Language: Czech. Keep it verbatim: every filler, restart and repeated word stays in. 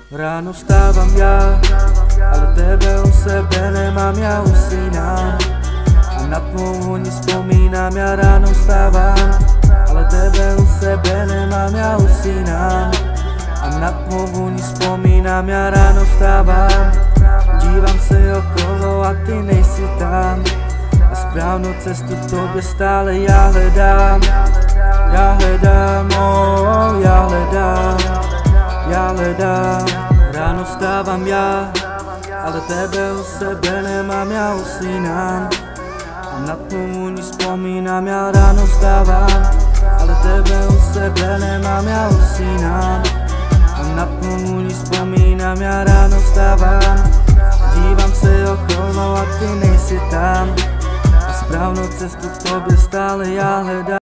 Ráno vstávám já, ale tebe u sebe nemám, já usínám. A na tvou vůni vzpomínám, já ráno vstávám, ale tebe u sebe nemám, já usínám. A na tvou vůni vzpomínám, já ráno vstávám. Dívám se okolo a ty nejsi tam. A správnou cestu tobě stále já hledám. Já hledám, oh, já hledám. Já hledám, ráno vstávám já, ale tebe u sebe nemám, já usínám. A na tvou vůni vzpomínám, já ráno vstávám, ale tebe u sebe nemám, já usínám. A na tvou vůni vzpomínám, já ráno vstávám. Dívám se okolo a ty nejsi tam. A správnou cestu k tobě stále já hledám.